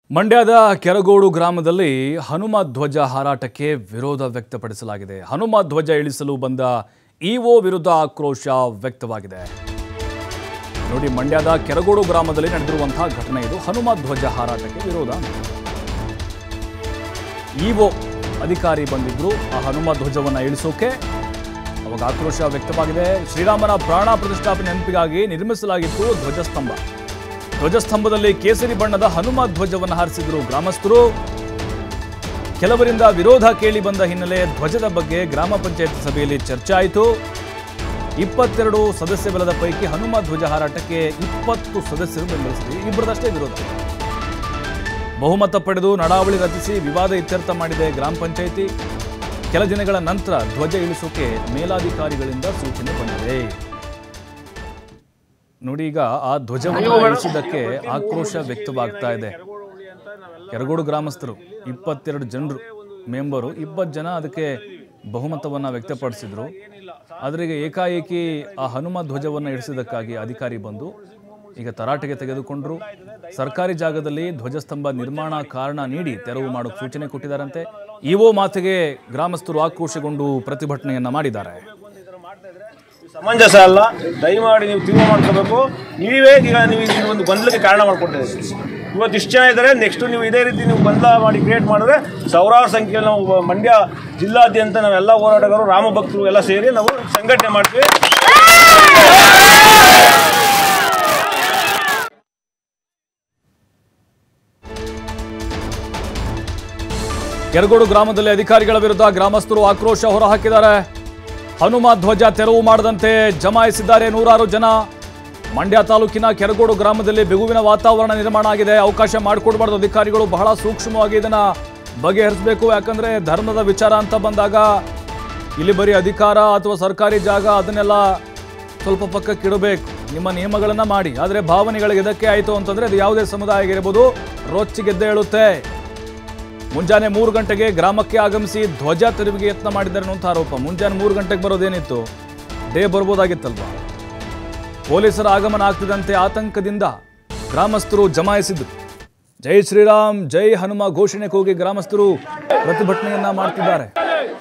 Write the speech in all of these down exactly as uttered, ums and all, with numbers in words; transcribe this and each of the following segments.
ಮಂಡ್ಯದ ಕೆರಗೋಡು ಗ್ರಾಮದಲ್ಲಿ ಹನುಮ ಧ್ವಜ ಹಾರಾಟಕ್ಕೆ ವಿರೋಧ ವ್ಯಕ್ತಪಡಿಸಲಾಗಿದೆ. ಹನುಮ ಧ್ವಜ ಇಳಿಸಲು ಬಂದ ಇಒ ವಿರುದ್ಧ ಆಕ್ರೋಶ ವ್ಯಕ್ತವಾಗಿದೆ. ನೋಡಿ, ಮಂಡ್ಯದ ಕೆರಗೋಡು ಗ್ರಾಮದಲ್ಲಿ ನಡೆದಿರುವಂತಹ ಘಟನೆ ಇದು. ಹನುಮ ಧ್ವಜ ಹಾರಾಟಕ್ಕೆ ವಿರೋಧ. ಇಒ ಅಧಿಕಾರಿ ಬಂದಿದ್ರು ಆ ಹನುಮ ಧ್ವಜವನ್ನು ಇಳಿಸೋಕೆ. ಅವಾಗ ಆಕ್ರೋಶ ವ್ಯಕ್ತವಾಗಿದೆ. ಶ್ರೀರಾಮನ ಪ್ರಾಣ ಪ್ರತಿಷ್ಠಾಪನೆ ನೆನಪಿಗಾಗಿ ನಿರ್ಮಿಸಲಾಗಿತ್ತು ಧ್ವಜಸ್ತಂಭ. ಧ್ವಜಸ್ತಂಭದಲ್ಲಿ ಕೇಸರಿ ಬಣ್ಣದ ಹನುಮ ಧ್ವಜವನ್ನು ಹಾರಿಸಿದ್ರು ಗ್ರಾಮಸ್ಥರು. ಕೆಲವರಿಂದ ವಿರೋಧ ಕೇಳಿ ಬಂದ ಹಿನ್ನೆಲೆ ಧ್ವಜದ ಬಗ್ಗೆ ಗ್ರಾಮ ಪಂಚಾಯತ್ ಸಭೆಯಲ್ಲಿ ಚರ್ಚೆ ಆಯಿತು. ಇಪ್ಪತ್ತೆರಡು ಸದಸ್ಯ ಬಲದ ಪೈಕಿ ಹನುಮ ಧ್ವಜ ಹಾರಾಟಕ್ಕೆ ಇಪ್ಪತ್ತು ಸದಸ್ಯರು ಬೆಂಬಲಿಸಿದರು. ಇಬ್ಬರದಷ್ಟೇ ವಿರೋಧ. ಬಹುಮತ ಪಡೆದು ನಡಾವಳಿ ರಚಿಸಿ ವಿವಾದ ಇತ್ಯರ್ಥ ಮಾಡಿದೆ ಗ್ರಾಮ ಪಂಚಾಯಿತಿ. ಕೆಲ ದಿನಗಳ ನಂತರ ಧ್ವಜ ಇಳಿಸೋಕೆ ಮೇಲಾಧಿಕಾರಿಗಳಿಂದ ಸೂಚನೆ ಬಂದಿದೆ. ನೋಡಿ, ಈಗ ಆ ಧ್ವಜವನ್ನು ಇಳಿಸಿದ್ದಕ್ಕೆ ಆಕ್ರೋಶ ವ್ಯಕ್ತವಾಗ್ತಾ ಇದೆ. ಕೆರಗೋಡು ಗ್ರಾಮಸ್ಥರು ಇಪ್ಪತ್ತೆರಡು ಜನರು ಮೆಂಬರು ಇಪ್ಪತ್ತು ಜನ ಅದಕ್ಕೆ ಬಹುಮತವನ್ನು ವ್ಯಕ್ತಪಡಿಸಿದ್ರು. ಆದರೆ ಈಗ ಏಕಾಏಕಿ ಆ ಹನುಮ ಧ್ವಜವನ್ನು ಇಳಿಸಿದ್ದಕ್ಕಾಗಿ ಅಧಿಕಾರಿ ಬಂದು ಈಗ ತರಾಟೆಗೆ ತೆಗೆದುಕೊಂಡ್ರು. ಸರ್ಕಾರಿ ಜಾಗದಲ್ಲಿ ಧ್ವಜಸ್ತಂಭ ನಿರ್ಮಾಣ ಕಾರಣ ನೀಡಿ ತೆರವು ಮಾಡೋಕೆ ಸೂಚನೆ ಕೊಟ್ಟಿದ್ದಾರಂತೆ. ಇಒ ಮಾತಿಗೆ ಗ್ರಾಮಸ್ಥರು ಆಕ್ರೋಶಗೊಂಡು ಪ್ರತಿಭಟನೆಯನ್ನ ಮಾಡಿದ್ದಾರೆ. ಸಮಂಜಸ ಅಲ್ಲ, ದಯಮಾಡಿ ನೀವು ತೀರ್ಮಾನ ಮಾಡ್ಕೋಬೇಕು. ನೀವೇ ಈಗ ನೀವು ಒಂದು ಗೊಂದಲಕ್ಕೆ ಕಾರಣ ಮಾಡ್ಕೊಟ್ಟಿದ್ದೀರಿ. ಇವತ್ತು ಇಷ್ಟು ಜನ ಇದ್ದಾರೆ, ನೆಕ್ಸ್ಟ್ ನೀವು ಇದೇ ರೀತಿ ನೀವು ಗೊಂದಲ ಮಾಡಿ ಕ್ರಿಯೇಟ್ ಮಾಡಿದ್ರೆ ಸಾವಿರಾರು ಸಂಖ್ಯೆಯಲ್ಲಿ ನಾವು ಮಂಡ್ಯ ಜಿಲ್ಲಾದ್ಯಂತ ನಾವೆಲ್ಲ ಹೋರಾಟಗಾರರು ರಾಮಭಕ್ತರು ಎಲ್ಲ ಸೇರಿ ನಾವು ಸಂಘಟನೆ ಮಾಡ್ತೀವಿ. ಕೆರಗೋಡು ಗ್ರಾಮದಲ್ಲಿ ಅಧಿಕಾರಿಗಳ ವಿರುದ್ಧ ಗ್ರಾಮಸ್ಥರು ಆಕ್ರೋಶ ಹೊರಹಾಕಿದ್ದಾರೆ. ಹನುಮ ಧ್ವಜ ತೆರವು ಮಾಡದಂತೆ ಜಮಾಯಿಸಿದ್ದಾರೆ ನೂರಾರು ಜನ. ಮಂಡ್ಯ ತಾಲೂಕಿನ ಕೆರಗೋಡು ಗ್ರಾಮದಲ್ಲಿ ಬಿಗುವಿನ ವಾತಾವರಣ ನಿರ್ಮಾಣ ಆಗಿದೆ. ಅವಕಾಶ ಮಾಡಿಕೊಡ್ಬಾರ್ದು ಅಧಿಕಾರಿಗಳು. ಬಹಳ ಸೂಕ್ಷ್ಮವಾಗಿ ಇದನ್ನ ಬಗೆಹರಿಸಬೇಕು. ಯಾಕಂದ್ರೆ ಧರ್ಮದ ವಿಚಾರ ಅಂತ ಬಂದಾಗ ಇಲ್ಲಿ ಬರೀ ಅಧಿಕಾರ ಅಥವಾ ಸರ್ಕಾರಿ ಜಾಗ ಅದನ್ನೆಲ್ಲ ಸ್ವಲ್ಪ ಪಕ್ಕಕ್ಕೆ ಇಡಬೇಕು. ನಿಮ್ಮ ನಿಯಮಗಳನ್ನ ಮಾಡಿ. ಆದರೆ ಭಾವನೆಗಳಿಗೆ ಇದಕ್ಕೆ ಆಯಿತು ಅಂತಂದ್ರೆ ಅದು ಯಾವುದೇ ಸಮುದಾಯ ಆಗಿರ್ಬೋದು, ರೊಚ್ಚಿಗೆದ್ದೇ ಹೇಳುತ್ತೆ. ಮುಂಜಾನೆ ಮೂರು ಗಂಟೆಗೆ ಗ್ರಾಮಕ್ಕೆ ಆಗಮಿಸಿ ಧ್ವಜ ತೆರವಿಗೆ ಯತ್ನ ಮಾಡಿದ್ದಾರೆ ಅನ್ನುವಂಥ ಆರೋಪ. ಮುಂಜಾನೆ ಮೂರು ಗಂಟೆಗೆ ಬರೋದೇನಿತ್ತು, ಡೇ ಬರ್ಬೋದಾಗಿತ್ತಲ್ವಾ. ಪೊಲೀಸರ ಆಗಮನ ಆಗ್ತಿದ್ದಂತೆ ಆತಂಕದಿಂದ ಗ್ರಾಮಸ್ಥರು ಜಮಾಯಿಸಿದ್ರು. ಜೈ ಶ್ರೀರಾಮ್, ಜೈ ಹನುಮ ಘೋಷಣೆ ಕೂಗಿ ಗ್ರಾಮಸ್ಥರು ಪ್ರತಿಭಟನೆಯನ್ನ ಮಾಡ್ತಿದ್ದಾರೆ.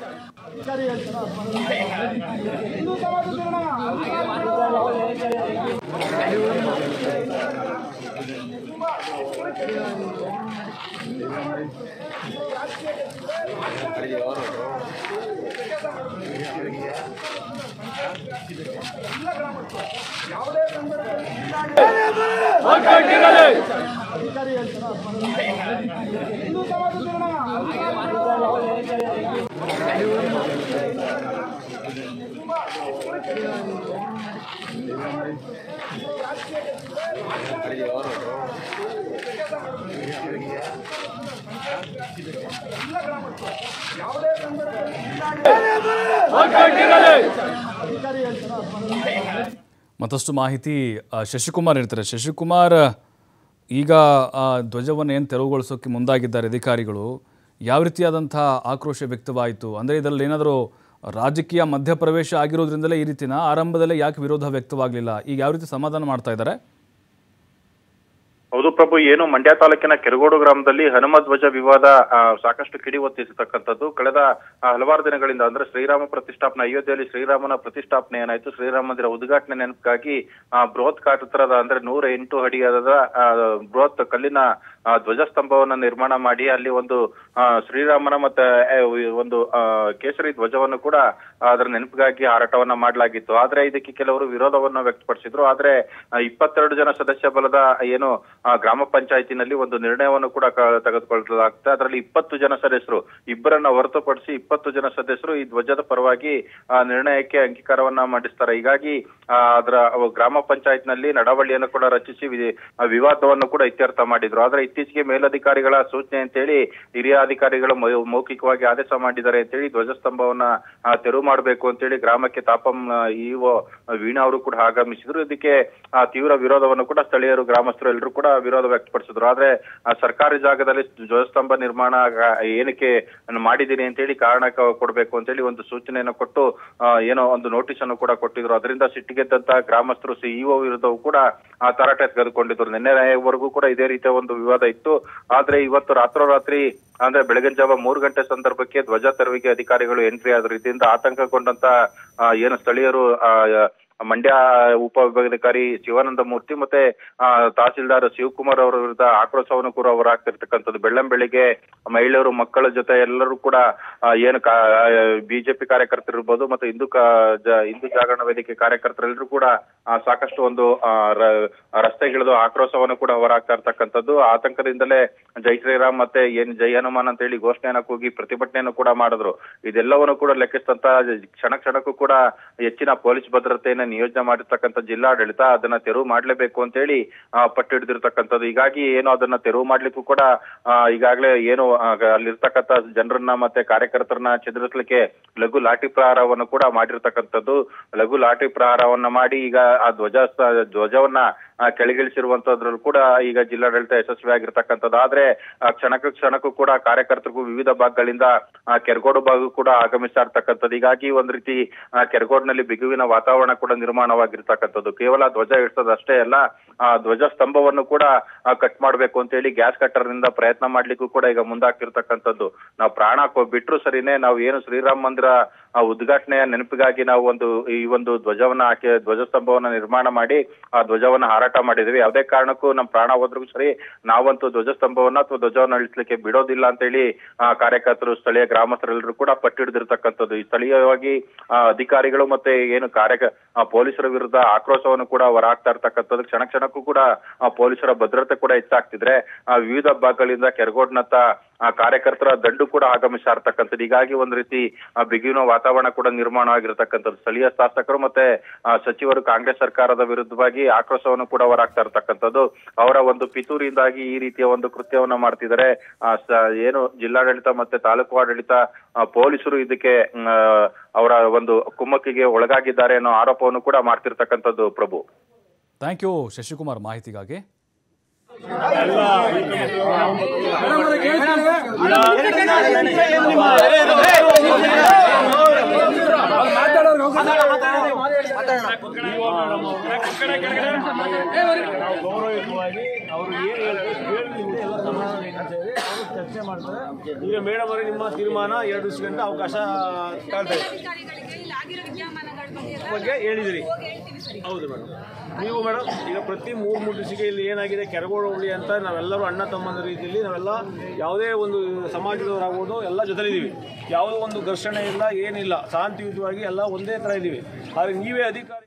ಮತ್ತಷ್ಟು ಮಾಹಿತಿ ಶಶಿಕುಮಾರ್ ಇರ್ತಾರೆ. ಶಶಿಕುಮಾರ್, ಈಗ ಆ ಧ್ವಜವನ್ನು ಏನು ತೆರವುಗೊಳಿಸೋಕೆ ಮುಂದಾಗಿದ್ದಾರೆ ಅಧಿಕಾರಿಗಳು, ಯಾವ ರೀತಿಯಾದಂಥ ಆಕ್ರೋಶ ವ್ಯಕ್ತವಾಯಿತು? ಅಂದರೆ ಇದರಲ್ಲಿ ಏನಾದರೂ ರಾಜಕೀಯ ಮಧ್ಯಪ್ರವೇಶ ಆಗಿರೋದ್ರಿಂದಲೇ ಈ ರೀತಿನ ಆರಂಭದಲ್ಲೇ ಯಾಕೆ ವಿರೋಧ ವ್ಯಕ್ತವಾಗಲಿಲ್ಲ? ಈಗ ಯಾವ ರೀತಿ ಸಮಾಧಾನ ಮಾಡ್ತಾ ಇದ್ದಾರೆ? ಹೌದು ಪ್ರಭು, ಏನು ಮಂಡ್ಯ ತಾಲೂಕಿನ ಕೆರಗೋಡು ಗ್ರಾಮದಲ್ಲಿ ಹನುಮ ಧ್ವಜ ವಿವಾದ ಸಾಕಷ್ಟು ಕಿಡಿ ಹೊತ್ತಿಸತಕ್ಕಂಥದ್ದು. ಕಳೆದ ಹಲವಾರು ದಿನಗಳಿಂದ ಅಂದ್ರೆ ಶ್ರೀರಾಮ ಪ್ರತಿಷ್ಠಾಪನೆ, ಅಯೋಧ್ಯೆಯಲ್ಲಿ ಶ್ರೀರಾಮನ ಪ್ರತಿಷ್ಠಾಪನೆ ಏನಾಯ್ತು, ಶ್ರೀರಾಮ ಮಂದಿರ ಉದ್ಘಾಟನೆ ನೆನಪಿಗಾಗಿ ಬೃಹತ್ ಗಾತ್ರದ ಅಂದ್ರೆ ನೂರ ಎಂಟು ಅಡಿಯಾದ ಬೃಹತ್ ಕಲ್ಲಿನ ಧ್ವಜಸ್ತಂಭವನ್ನ ನಿರ್ಮಾಣ ಮಾಡಿ ಅಲ್ಲಿ ಒಂದು ಶ್ರೀರಾಮನ ಮತ್ತೆ ಒಂದು ಕೇಸರಿ ಧ್ವಜವನ್ನು ಕೂಡ ಅದರ ನೆನಪಿಗಾಗಿ ಹಾರಾಟವನ್ನ ಮಾಡಲಾಗಿತ್ತು. ಆದ್ರೆ ಇದಕ್ಕೆ ಕೆಲವರು ವಿರೋಧವನ್ನ ವ್ಯಕ್ತಪಡಿಸಿದ್ರು. ಆದ್ರೆ ಇಪ್ಪತ್ತೆರಡು ಜನ ಸದಸ್ಯ ಬಲದ ಏನು ಗ್ರಾಮ ಪಂಚಾಯತಿನಲ್ಲಿ ಒಂದು ನಿರ್ಣಯವನ್ನು ಕೂಡ ತೆಗೆದುಕೊಳ್ಳಲಾಗ್ತದೆ. ಅದರಲ್ಲಿ ಇಪ್ಪತ್ತು ಜನ ಸದಸ್ಯರು, ಇಬ್ಬರನ್ನ ಹೊರತುಪಡಿಸಿ ಇಪ್ಪತ್ತು ಜನ ಸದಸ್ಯರು ಈ ಧ್ವಜದ ಪರವಾಗಿ ನಿರ್ಣಯಕ್ಕೆ ಅಂಗೀಕಾರವನ್ನ ಮಾಡಿಸ್ತಾರೆ. ಹೀಗಾಗಿ ಅದರ ಗ್ರಾಮ ಪಂಚಾಯತ್ ನಲ್ಲಿ ನಡಾವಳಿಯನ್ನು ಕೂಡ ರಚಿಸಿ ವಿವಾದವನ್ನು ಕೂಡ ಇತ್ಯರ್ಥ ಮಾಡಿದ್ರು. ಆದ್ರೆ ಇತ್ತೀಚೆಗೆ ಮೇಲಧಿಕಾರಿಗಳ ಸೂಚನೆ ಅಂತೇಳಿ ಹಿರಿಯ ಅಧಿಕಾರಿಗಳು ಮೌಖಿಕವಾಗಿ ಆದೇಶ ಮಾಡಿದ್ದಾರೆ ಅಂತೇಳಿ ಧ್ವಜಸ್ತಂಭವನ್ನ ತೆರವು ಮಾಡಬೇಕು ಅಂತೇಳಿ ಗ್ರಾಮಕ್ಕೆ ತಾಪಂ ಇಒ ವೀಣಾ ಅವರು ಕೂಡ ಆಗಮಿಸಿದ್ರು. ಇದಕ್ಕೆ ತೀವ್ರ ವಿರೋಧವನ್ನು ಕೂಡ ಸ್ಥಳೀಯರು, ಗ್ರಾಮಸ್ಥರು ಎಲ್ಲರೂ ಕೂಡ ವಿರೋಧ ವ್ಯಕ್ತಪಡಿಸಿದ್ರು. ಆದ್ರೆ ಸರ್ಕಾರಿ ಜಾಗದಲ್ಲಿ ಧ್ವಜಸ್ತಂಭ ನಿರ್ಮಾಣ ಏನಕ್ಕೆ ಮಾಡಿದ್ದೀನಿ ಅಂತೇಳಿ ಕಾರಣ ಕೊಡ್ಬೇಕು ಅಂತೇಳಿ ಒಂದು ಸೂಚನೆಯನ್ನು ಕೊಟ್ಟು ಏನೋ ಒಂದು ನೋಟಿಸ್ ಅನ್ನು ಕೂಡ ಕೊಟ್ಟಿದ್ರು. ಅದರಿಂದ ಸಿಟ್ಟಿಗೆದ್ದಂತ ಗ್ರಾಮಸ್ಥರು ಸಿಇಒ ವಿರುದ್ಧವೂ ಕೂಡ ತರಾಟೆ ತೆಗೆದುಕೊಂಡಿದ್ರು. ನಿನ್ನೆವರೆಗೂ ಕೂಡ ಇದೇ ರೀತಿಯ ಒಂದು ವಿವಾದ ಇತ್ತು. ಆದ್ರೆ ಇವತ್ತು ರಾತ್ರೋರಾತ್ರಿ ಅಂದ್ರೆ ಬೆಳಗಿನ ಜಾವ ಮೂರು ಗಂಟೆ ಸಂದರ್ಭಕ್ಕೆ ಧ್ವಜ ತೆರವಿಗೆ ಅಧಿಕಾರಿಗಳು ಎಂಟ್ರಿ ಆದ್ರು. ಇದರಿಂದ ಆತಂಕಗೊಂಡಂತ ಏನು ಸ್ಥಳೀಯರು ಮಂಡ್ಯ ಉಪವಿಭಾಗಾಧಿಕಾರಿ ಶಿವಾನಂದ ಮೂರ್ತಿ ಮತ್ತೆ ತಹಸೀಲ್ದಾರ್ ಶಿವಕುಮಾರ್ ಅವರ ವಿರುದ್ಧ ಆಕ್ರೋಶವನ್ನು ಕೂಡ ಹೊರಹಾಕ್ತಿರ್ತಕ್ಕಂಥದ್ದು. ಬೆಳ್ಳಂ ಬೆಳಿಗ್ಗೆ ಮಹಿಳೆಯರು ಮಕ್ಕಳ ಜೊತೆ ಎಲ್ಲರೂ ಕೂಡ ಏನು ಬಿಜೆಪಿ ಕಾರ್ಯಕರ್ತರಿರ್ಬೋದು ಮತ್ತೆ ಹಿಂದೂ ಹಿಂದೂ ಜಾಗರಣ ವೇದಿಕೆ ಕಾರ್ಯಕರ್ತರೆಲ್ಲರೂ ಕೂಡ ಸಾಕಷ್ಟು ಒಂದು ರಸ್ತೆಗಿಳಿದು ಆಕ್ರೋಶವನ್ನು ಕೂಡ ಹೊರಹಾಕ್ತಾ ಇರ್ತಕ್ಕಂಥದ್ದು. ಆತಂಕದಿಂದಲೇ ಜೈ ಶ್ರೀರಾಮ್ ಮತ್ತೆ ಏನ್ ಜೈ ಹನುಮಾನ್ ಅಂತ ಹೇಳಿ ಘೋಷಣೆಯನ್ನ ಕೂಗಿ ಪ್ರತಿಭಟನೆಯನ್ನು ಕೂಡ ಮಾಡಿದ್ರು. ಇದೆಲ್ಲವನ್ನು ಕೂಡ ಲೆಕ್ಕಿಸಿದಂತ ಕ್ಷಣ ಕ್ಷಣಕ್ಕೂ ಕೂಡ ಹೆಚ್ಚಿನ ಪೊಲೀಸ್ ಭದ್ರತೆಯನ್ನ ನಿಯೋಜನೆ ಮಾಡಿರ್ತಕ್ಕಂಥ ಜಿಲ್ಲಾಡಳಿತ ಅದನ್ನ ತೆರವು ಮಾಡ್ಲೇಬೇಕು ಅಂತ ಹೇಳಿ ಪಟ್ಟು ಹಿಡಿದಿರ್ತಕ್ಕಂಥದ್ದು. ಹೀಗಾಗಿ ಏನು ಅದನ್ನ ತೆರವು ಮಾಡ್ಲಿಕ್ಕೂ ಕೂಡ ಈಗಾಗಲೇ ಏನು ಅಲ್ಲಿರ್ತಕ್ಕಂಥ ಜನರನ್ನ ಮತ್ತೆ ಕಾರ್ಯಕರ್ತರನ್ನ ಚದುರಿಸಲಿಕ್ಕೆ ಲಘು ಲಾಠಿ ಪ್ರಹಾರವನ್ನು ಕೂಡ ಮಾಡಿರ್ತಕ್ಕಂಥದ್ದು. ಲಘು ಲಾಠಿ ಪ್ರಹಾರವನ್ನ ಮಾಡಿ ಈಗ ಆ ಧ್ವಜ ಧ್ವಜವನ್ನ ಕೆಳಗಿಳಿಸಿರುವಂತದ್ರಲ್ಲೂ ಕೂಡ ಈಗ ಜಿಲ್ಲಾಡಳಿತ ಯಶಸ್ವಿಯಾಗಿರ್ತಕ್ಕಂಥದ್ದು. ಆದ್ರೆ ಕ್ಷಣಕ್ಕೂ ಕ್ಷಣಕ್ಕೂ ಕೂಡ ಕಾರ್ಯಕರ್ತರಿಗೂ ವಿವಿಧ ಭಾಗಗಳಿಂದ ಕೆರಗೋಡು ಭಾಗ ಕೂಡ ಆಗಮಿಸ್ತಾ ಇರ್ತಕ್ಕಂಥದ್ದು. ಹೀಗಾಗಿ ಒಂದ್ ರೀತಿ ಕೆರಗೋಡಿನಲ್ಲಿ ಬಿಗುವಿನ ವಾತಾವರಣ ಕೂಡ ನಿರ್ಮಾಣವಾಗಿರ್ತಕ್ಕಂಥದ್ದು. ಕೇವಲ ಧ್ವಜ ಇಳಿಸೋದಷ್ಟೇ ಅಲ್ಲ, ಆ ಧ್ವಜ ಸ್ತಂಭವನ್ನು ಕೂಡ ಕಟ್ ಮಾಡ್ಬೇಕು ಅಂತ ಹೇಳಿ ಗ್ಯಾಸ್ ಕಟ್ಟರ್ ನಿಂದ ಪ್ರಯತ್ನ ಮಾಡ್ಲಿಕ್ಕೂ ಕೂಡ ಈಗ ಮುಂದಾಗ್ತಿರ್ತಕ್ಕಂಥದ್ದು. ನಾವು ಪ್ರಾಣ ಬಿಟ್ರು ಸರಿನೇ, ನಾವು ಏನು ಶ್ರೀರಾಮ ಮಂದಿರ ಉದ್ಘಾಟನೆಯ ನೆನಪಿಗಾಗಿ ನಾವು ಒಂದು ಈ ಒಂದು ಧ್ವಜವನ್ನ ಹಾಕಿ ಧ್ವಜ ಸ್ತಂಭವನ್ನ ನಿರ್ಮಾಣ ಮಾಡಿ ಆ ಧ್ವಜವನ್ನ ಹಾರಾಟ ಮಾಡಿದ್ವಿ. ಯಾವುದೇ ಕಾರಣಕ್ಕೂ ನಮ್ಮ ಪ್ರಾಣ ಹೋದ್ರೂ ಸರಿ ನಾವಂತೂ ಧ್ವಜ ಸ್ತಂಭವನ್ನ ಅಥವಾ ಧ್ವಜವನ್ನ ಇಳಿಸ್ಲಿಕ್ಕೆ ಬಿಡೋದಿಲ್ಲ ಅಂತ ಹೇಳಿ ಆ ಕಾರ್ಯಕರ್ತರು ಸ್ಥಳೀಯ ಗ್ರಾಮಸ್ಥರೆಲ್ಲರೂ ಕೂಡ ಪಟ್ಟು ಹಿಡಿದಿರ್ತಕ್ಕಂಥದ್ದು. ಈ ಸ್ಥಳೀಯವಾಗಿ ಅಧಿಕಾರಿಗಳು ಮತ್ತೆ ಏನು ಕಾರ್ಯ ಪೊಲೀಸರ ವಿರುದ್ಧ ಆಕ್ರೋಶವನ್ನು ಕೂಡ ಹೊರಹಾಕ್ತಾ ಇರ್ತಕ್ಕಂಥದ್ದು. ಕ್ಷಣ ಕ್ಷಣಕ್ಕೂ ಕೂಡ ಪೊಲೀಸರ ಭದ್ರತೆ ಕೂಡ ಹೆಚ್ಚಾಗ್ತಿದ್ರೆ ವಿವಿಧ ಭಾಗಗಳಿಂದ ಕೆರಗೋಡ್ನತ್ತ ಕಾರ್ಯಕರ್ತರ ದಂಡು ಕೂಡ ಆಗಮಿಸ್ತಾ ಇರ್ತಕ್ಕಂಥದ್ದು. ಹೀಗಾಗಿ ಒಂದ್ ರೀತಿ ಬಿಗುವಿನ ವಾತಾವರಣ ಕೂಡ ನಿರ್ಮಾಣ ಆಗಿರ್ತಕ್ಕಂಥದ್ದು. ಸ್ಥಳೀಯ ಶಾಸಕರು ಮತ್ತೆ ಸಚಿವರು ಕಾಂಗ್ರೆಸ್ ಸರ್ಕಾರದ ವಿರುದ್ಧವಾಗಿ ಆಕ್ರೋಶವನ್ನು ಕೂಡ ಹೊರಹಾಕ್ತಾ ಇರ್ತಕ್ಕಂಥದ್ದು. ಅವರ ಒಂದು ಪಿತೂರಿಯಿಂದಾಗಿ ಈ ರೀತಿಯ ಒಂದು ಕೃತ್ಯವನ್ನ ಮಾಡ್ತಿದ್ದಾರೆ. ಏನು ಜಿಲ್ಲಾಡಳಿತ ಮತ್ತೆ ತಾಲೂಕು ಆಡಳಿತ ಪೊಲೀಸರು ಇದಕ್ಕೆ ಅವರ ಒಂದು ಕುಮ್ಮಕ್ಕಿಗೆ ಒಳಗಾಗಿದ್ದಾರೆ ಅನ್ನೋ ಆರೋಪವನ್ನು ಕೂಡ ಮಾಡ್ತಿರ್ತಕ್ಕಂಥದ್ದು. ಪ್ರಭು, ಥ್ಯಾಂಕ್ ಯು ಶಶಿಕುಮಾರ್ ಮಾಹಿತಿಗಾಗಿ. ಗೌರವಯುತವಾಗಿ ಅವರು ಏನು ಹೇಳ್ತಾರೆ ಎಲ್ಲ ಸಮಾಧಾನ ಚರ್ಚೆ ಮಾಡ್ತಾರೆ. ಈಗ ಮೇಡಮ್ ಅವರೇ ನಿಮ್ಮ ತೀರ್ಮಾನ ಎರಡು ದಿವಸ ಗಂಟೆ ಅವಕಾಶ ತಗೊಳ್ತೇವೆ ಬಗ್ಗೆ ಹೇಳಿದಿರಿ. ಹೌದು ಮೇಡಮ್. ನೀವು ಮೇಡಮ್ ಈಗ ಪ್ರತಿ ಮೂರು ಮೂರು ದಿವಸಕ್ಕೆ ಇಲ್ಲಿ ಏನಾಗಿದೆ ಕೆರಗೋಡು ಹೋಬಳಿ ಅಂತ ನಾವೆಲ್ಲರೂ ಅಣ್ಣ ತಮ್ಮನ ರೀತಿಯಲ್ಲಿ ನಾವೆಲ್ಲ ಯಾವುದೇ ಒಂದು ಸಮಾಜದವರಾಗ್ಬೋದು ಎಲ್ಲ ಜೊತೆಲಿದ್ದೀವಿ. ಯಾವುದೋ ಒಂದು ಘರ್ಷಣೆ ಇಲ್ಲ, ಏನಿಲ್ಲ, ಶಾಂತಿಯುತವಾಗಿ ಎಲ್ಲ ಒಂದೇ ಥರ ಇದ್ದೀವಿ. ಆದರೆ ನೀವೇ ಅಧಿಕಾರಿ